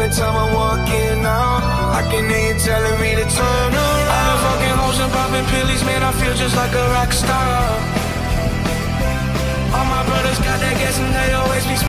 every time I'm walking out. I can hear you telling me to turn around. I've been fucking hoes and popping pillies, man, I feel just like a rock star. All my brothers got that gas and they always be